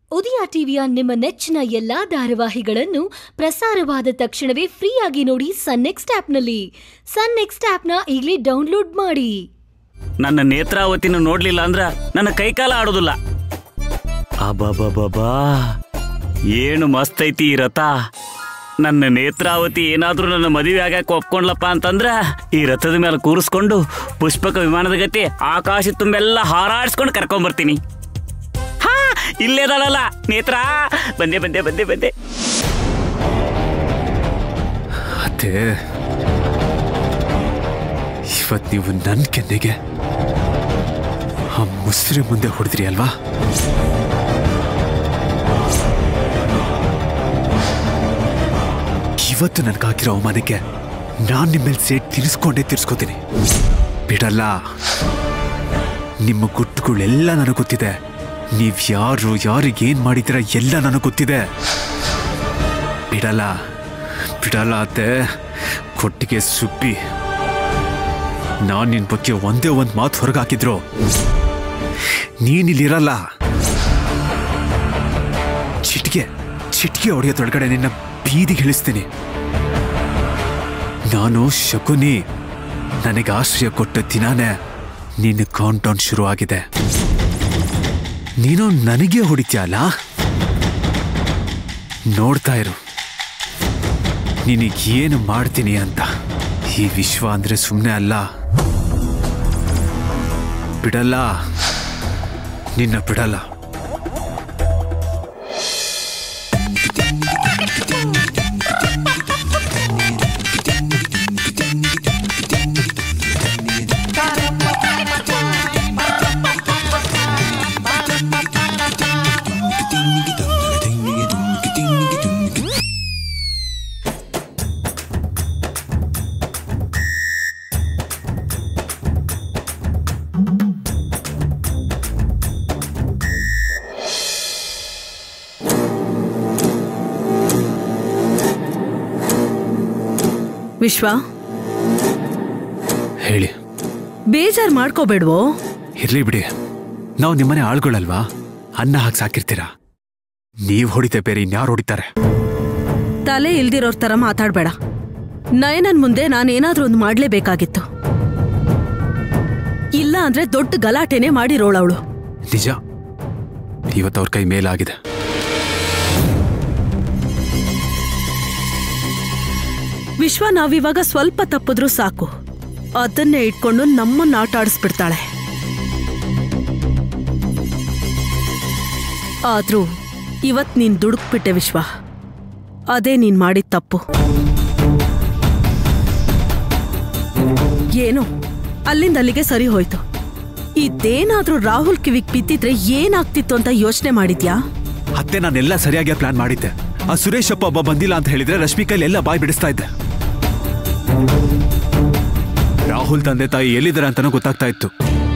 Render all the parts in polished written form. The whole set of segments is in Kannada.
ಉದಯ ಟಿವಿಯ ನಿಮ್ಮ ನೆಚ್ಚಿನ ಎಲ್ಲಾ ಧಾರಾವಾಹಿಗಳನ್ನು ಪ್ರಸಾರವಾದ ತಕ್ಷಣವೇ ಫ್ರೀಯಾಗಿ ನೋಡಿ ಸನ್ ನೆಕ್ಸ್ಟ್ ಆಪ್ನಲ್ಲಿ. ಸನ್ ನೆಕ್ಸ್ಟ್ ಆಪ್ನ ಈಗಲೇ ಡೌನ್ಲೋಡ್ ಮಾಡಿ. ನನ್ನ ನೇತ್ರಾವತಿನ ನೋಡ್ಲಿಲ್ಲ ಅಂದ್ರ ನನ್ನ ಕೈಕಾಲ ಆಡೋದಿಲ್ಲ. ಅಬಾಬಾಬಾ, ಏನು ಮಸ್ತ್ ಐತಿ ಈ ರಥ. ನನ್ನ ನೇತ್ರಾವತಿ ಏನಾದ್ರೂ ನನ್ನ ಮದುವೆ ಆಗಕ್ಕೆ ಒಪ್ಕೊಂಡ್ಲಪ್ಪ ಅಂತಂದ್ರ ಈ ರಥದ ಮೇಲೆ ಕೂರಿಸ್ಕೊಂಡು ಪುಷ್ಪಕ ವಿಮಾನದ ಗತಿ ಆಕಾಶ ತುಂಬೆಲ್ಲ ಹಾರಾಡಿಸ್ಕೊಂಡು ಕರ್ಕೊಂಡ್ಬರ್ತೀನಿ. ಹಾ, ಇಲ್ಲೇದಲ್ಲ ನೇತ್ರಾ, ಬಂದೆ ಬಂದೆ ಬಂದೆ ಬಂದೆ. ಅದೇ ಇವತ್ತು ನೀವು ನನ್ನ ಕೆನ್ನೆಗೆ ಆ ಮುಸ್ರಿ ಮುಂದೆ ಹೊಡೆದ್ರಿ ಅಲ್ವಾ? ಇವತ್ತು ನನಗಾಗಿರೋ ಅವಮಾನಕ್ಕೆ ನಾನು ನಿಮ್ಮೇಲೆ ಸೇಟ್ ತಿರ್ಸ್ಕೋತೀನಿ. ಬಿಡಲ್ಲ. ನಿಮ್ಮ ಗುಟ್ಟುಗಳೆಲ್ಲ ನನಗೆ ಗೊತ್ತಿದೆ. ನೀವು ಯಾರಿಗೇನು ಮಾಡಿದ್ದೀರ ಎಲ್ಲ ನನಗೆ ಗೊತ್ತಿದೆ. ಬಿಡಲ್ಲ ಅತ್ತೆ. ಕೊಟ್ಟಿಗೆ ಸುಬ್ಬಿ, ನಾನು ನಿನ್ನ ಬಗ್ಗೆ ಒಂದೇ ಒಂದು ಮಾತು ಹೊರಗೆ ಹಾಕಿದ್ರು ನೀನಿಲ್ಲಿರಲ್ಲ. ಚಿಟಿಕೆ ಹೊಡೆಯೋದೊಳಗಡೆ ನಿನ್ನ ಬೀದಿಗೆ ಇಳಿಸ್ತೀನಿ. ನಾನು ಶಕುನಿ. ನನಗೆ ಆಶ್ರಯ ಕೊಟ್ಟ ದಿನಾನೇ ನಿನ್ನ ಕೌಂಟೌನ್ ಶುರು ಆಗಿದೆ. ನೀನು ನನಗೆ ಹೊಡಿತೀಯಲ್ಲ, ನೋಡ್ತಾ ಇರು ನಿನಗೇನು ಮಾಡ್ತೀನಿ ಅಂತ. ಈ ವಿಶ್ವ ಅಂದ್ರೆ ಸುಮ್ಮನೆ ಅಲ್ಲ. ಬಿಡಲ್ಲ, ನಿನ್ನ ಬಿಡಲ್ಲ. ವಿಶ್ವ, ಹೇಳಿ. ಬೇಜಾರು ಮಾಡ್ಕೋಬೇಡ್ವೋ? ಇರ್ಲಿ ಬಿಡಿ, ನಾವು ನಿಮ್ಮನೆ ಆಳ್ಗಳಲ್ವಾ, ಅನ್ನ ಹಾಕಿ ಸಾಕಿರ್ತೀರಾ. ನೀವು ಹೊಡಿತೆ ಬೇರೆ ಇನ್ಯಾರು ಹೊಡಿತಾರೆ? ತಲೆ ಇಲ್ದಿರೋರ್ ತರ ಮಾತಾಡ್ಬೇಡ. ನಯನನ್ ಮುಂದೆ ನಾನೇನಾದ್ರೂ ಒಂದು ಮಾಡ್ಲೇಬೇಕಾಗಿತ್ತು. ಇಲ್ಲ ಅಂದ್ರೆ ದೊಡ್ಡ ಗಲಾಟೆನೆ ಮಾಡಿರೋಳವಳು. ನಿಜ, ಇವತ್ತವ್ರ ಕೈ ಮೇಲಾಗಿದೆ. ವಿಶ್ವ, ನಾವಿವಾಗ ಸ್ವಲ್ಪ ತಪ್ಪಿದ್ರೂ ಸಾಕು, ಅದನ್ನೇ ಇಟ್ಕೊಂಡು ನಮ್ಮನ್ನ ಆಟ ಆಡಿಸ್ಬಿಡ್ತಾಳೆ. ಆದ್ರೂ ಇವತ್ ನೀನ್ ದುಡುಕ್ಬಿಟ್ಟೆ ವಿಶ್ವ. ಅದೇ ನೀನ್ ಮಾಡಿದ ತಪ್ಪು. ಏನೋ ಅಲ್ಲಿಂದ ಅಲ್ಲಿಗೆ ಸರಿ ಹೋಯ್ತು. ಇದೇನಾದ್ರೂ ರಾಹುಲ್ ಕಿವಿಗ್ ಬಿದ್ದಿದ್ರೆ ಏನಾಗ್ತಿತ್ತು ಅಂತ ಯೋಚನೆ ಮಾಡಿದ್ಯಾ? ಅತ್ತೆ, ನಾನೆಲ್ಲ ಸರಿಯಾಗಿ ಪ್ಲಾನ್ ಮಾಡಿದ್ದೆ. ಆ ಸುರೇಶ್ ಅಪ್ಪ ಒಬ್ಬ ಬಂದಿಲ್ಲ ಅಂತ ಹೇಳಿದ್ರೆ ರಶ್ಮಿ ಕೈಲಿ ಎಲ್ಲ ಬಾಯ್ ಬಿಡಿಸ್ತಾ ಇದ್ದೆ. ರಾಹುಲ್ ತಂದೆ ತಾಯಿ ಎಲ್ಲಿದ್ದಾರೆ ಅಂತಾನೂ ಗೊತ್ತಾಗ್ತಾ ಇತ್ತು.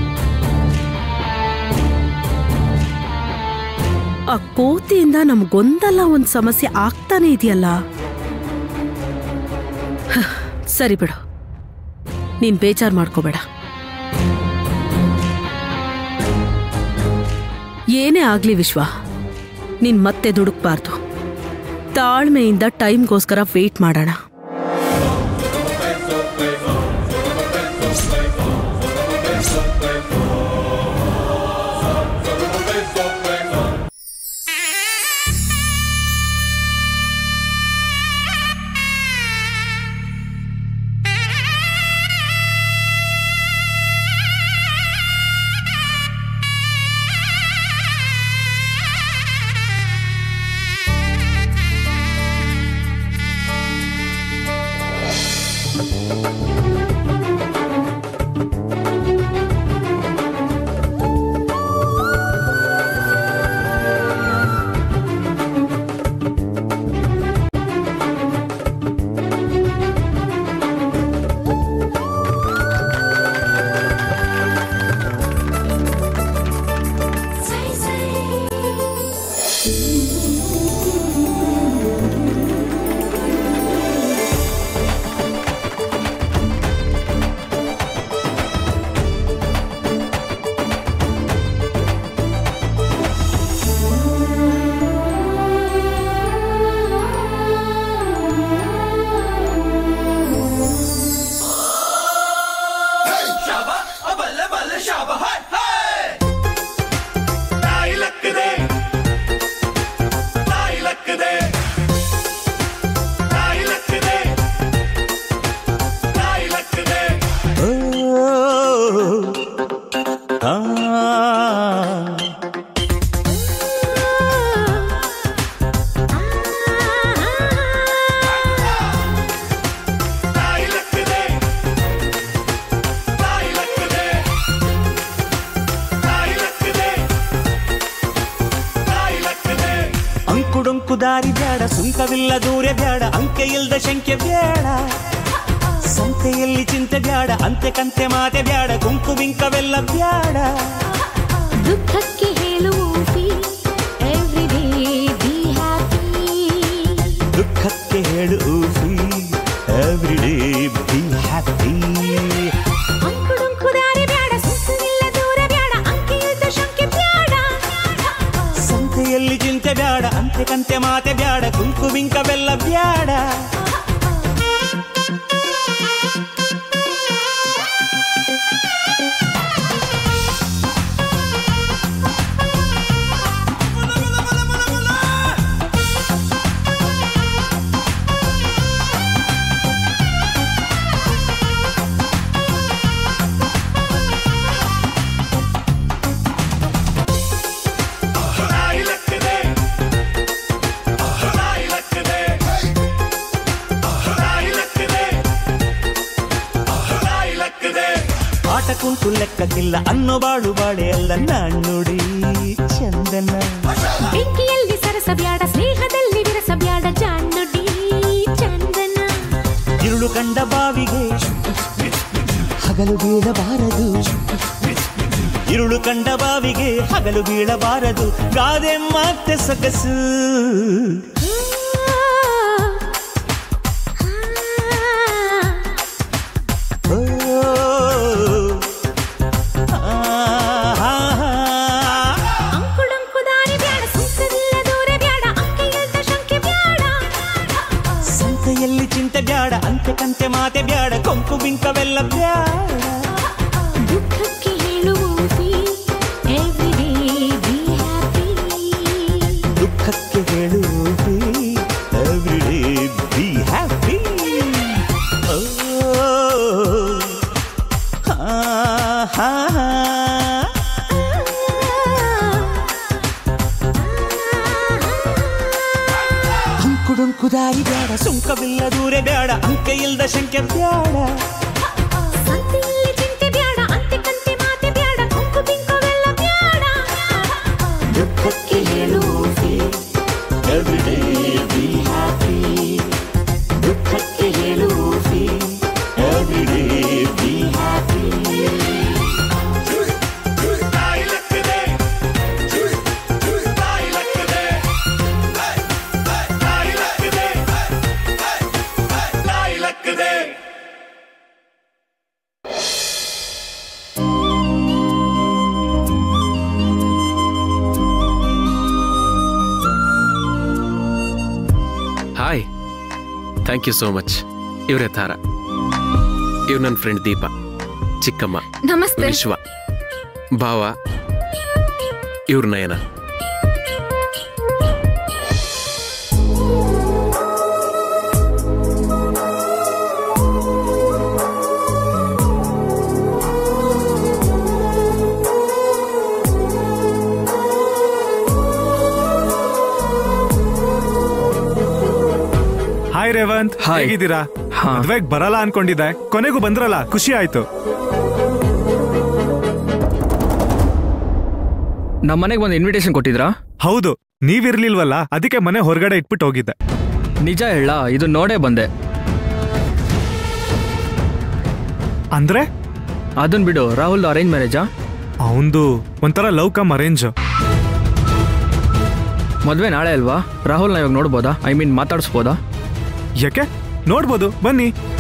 ಆ ಕೋತಿಯಿಂದ ನಮ್ಗೊಂದಲ್ಲ ಒಂದ್ ಸಮಸ್ಯೆ ಆಗ್ತಾನೆ ಇದೆಯಲ್ಲ. ಸರಿ ಬಿಡು, ನೀನ್ ಬೇಜಾರ್ ಮಾಡ್ಕೋಬೇಡ. ಏನೇ ಆಗ್ಲಿ ವಿಶ್ವ, ನೀನ್ ಮತ್ತೆ ದುಡುಕ್ಬಾರ್ದು. ತಾಳ್ಮೆಯಿಂದ ಟೈಮ್ಗೋಸ್ಕರ ವೇಟ್ ಮಾಡೋಣ. ಅಂಕುಡೊಂಕು ದಾರಿ ಬ್ಯಾಡ, ಸುಂಕವಿಲ್ಲ ದೂರ ಬ್ಯಾಡ, ಅಂಕೆ ಇಲ್ದ ಶಂಕೆ ಬ್ಯಾಡ, ಸಂತೆಯಲ್ಲಿ ಚಿಂತೆ ಬ್ಯಾಡ, ಅಂತೆ ಕಂತೆ ಮಾತೆ ಬ್ಯಾಡ, ಗುಂಕು ಬಿಂಕವೆಲ್ಲ ಬ್ಯಾಡ. ದುಃಖಕ್ಕೆ ಹೇಳುವ ಎವ್ರಿಡೇ ಬಿ ಹ್ಯಾಪಿ. ದುಃಖಕ್ಕೆ ಹೇಳು ಎವ್ರಿಡೇ ಬಿ ಹ್ಯಾಪಿ. ಅಂಕುಡೊಂಕು ದಾರಿ ಬ್ಯಾಡ, ಸುಂಕವಿಲ್ಲ ದೂರ ಬ್ಯಾಡ, ಅಂಕೆ ಇಲ್ದ ಶಂಕೆ ಬ್ಯಾಡ, ಸಂತೆಯಲ್ಲಿ ಚಿಂತೆ ಬ್ಯಾಡ, ಅಂತೆ ಕಂತೆ ಮಾತೆ ಬ್ಯಾಡ, ಗುಂಕು ಬಿಂಕವೆಲ್ಲ ಬ್ಯಾಡ. ಕುಂಟು ಲೆಕ್ಕಕ್ಕಿಲ್ಲ ಅನ್ನೋ ಬಾಳು ಬಾಳೆ ಅಲ್ಲ ನಾಣ್ಣುಡಿ ಚಂದನ. ಬೆಂಕಿಯಲ್ಲಿ ಸರಸ ಬ್ಯಾಡ, ಸ್ನೇಹದಲ್ಲಿ ವಿರಸ ಬ್ಯಾಡ, ಜಾಣ್ಣುಡಿ ಚಂದನ. ഇരുಳು ಕಂಡ ಬಾವಿಗೆ ಹಗಲು ಬೀಳಬಾರದು, ഇരുಳು ಕಂಡ ಬಾವಿಗೆ ಹಗಲು ಬೀಳಬಾರದು, ಗಾದೆ ಮತ್ತೆ ಸೊಗಸು. ಸಂತೆಯಲ್ಲಿ ಚಿಂತೆ ಬ್ಯಾಡ, ಅಂತೆ ಕಂತೆ ಮಾತೆ ಬ್ಯಾಡ, ಕೊಂಕು ಬಿಂಕವೆಲ್ಲ ಬ್ಯಾಡ. ದುಃಖಕ್ಕೆ ಹೇಳುವ ಎವ್ರಿಡೇ ಬಿ ಹ್ಯಾಪಿ. ದುಃಖಕ್ಕೆ ಹೇಳು ಎವ್ರಿಡೇ ಬಿ ಹ್ಯಾಪಿ. ಅಂಕುಡೊಂಕು ದಾರಿ ಬ್ಯಾಡ, ಸುಂಕವಿಲ್ಲ ದೂರ ಬ್ಯಾಡ, ಅಂಕೆ ಇಲ್ದ ಶಂಕೆ ಬ್ಯಾಡ. ಸಂತೆಯಲ್ಲಿ ಚಿಂತೆ ಬ್ಯಾಡ, ಅಂತೆ ಕಂತೆ ಮಾತೆ ಬ್ಯಾಡ, ಕೊಂಕು ಬಿಂಕವೆಲ್ಲ ಬ್ಯಾಡ. ದುಃಖಕ್ಕೆ ಹೇಳು ಎವ್ರಿಡೇ ಬಿ ಹ್ಯಾಪಿ. ದುಃಖಕ್ಕೆ ಹೇಳು everyday be happy. Hi, thank you so much. ಇವರೇ ತಾರ, ಇವ್ರು ನನ್ನ ಫ್ರೆಂಡ್ ದೀಪ, ಚಿಕ್ಕಮ್ಮ, ನಮಸ್ತೆ. ವಿಶ್ವ, ಭಾವ, ಇವ್ರು ನಯನ. ಹಾಯ್ ರೇವಂತ್, ಹೇಗಿದ್ದೀರಾ? ಮದ್ವೆಗ್ ಬರಲ್ಲ ಅನ್ಕೊಂಡಿದ್ದೆ, ಕೊನೆಗೂ ಬಂದ್ರಲ್ಲ, ಖುಷಿ ಆಯ್ತು. ನಮ್ಮನೆಗೆ ಒಂದು ಇನ್ವಿಟೇಷನ್ ಕೊಟ್ಟಿದ್ರಾ? ಹೌದು, ನೀವಿರ್ಲಿಲ್ವಲ್ಲ, ಅದಕ್ಕೆ ಮನೆ ಹೊರಗಡೆ ಇಟ್ಬಿಟ್ಟು ಹೋಗಿದ್ದೆ. ನಿಜ ಹೇಳ, ಇದು ನೋಡೇ ಬಂದೆ. ಅಂದ್ರೆ ಅದನ್ ಬಿಡು, ರಾಹುಲ್ ಅರೇಂಜ್ ಮ್ಯಾರೇಜಾ? ಅವಂದು ಒಂಥರ ಲವ್ ಕಮ್ ಅರೇಂಜ್. ಮದ್ವೆ ನಾಳೆ ಅಲ್ವಾ? ರಾಹುಲ್ನ ಇವಾಗ ನೋಡ್ಬೋದಾ? I mean ಮಾತಾಡಿಸ್ಬೋದಾ? ಯಾಕೆ? ನೋಡ್ಬೋದು, ಬನ್ನಿ.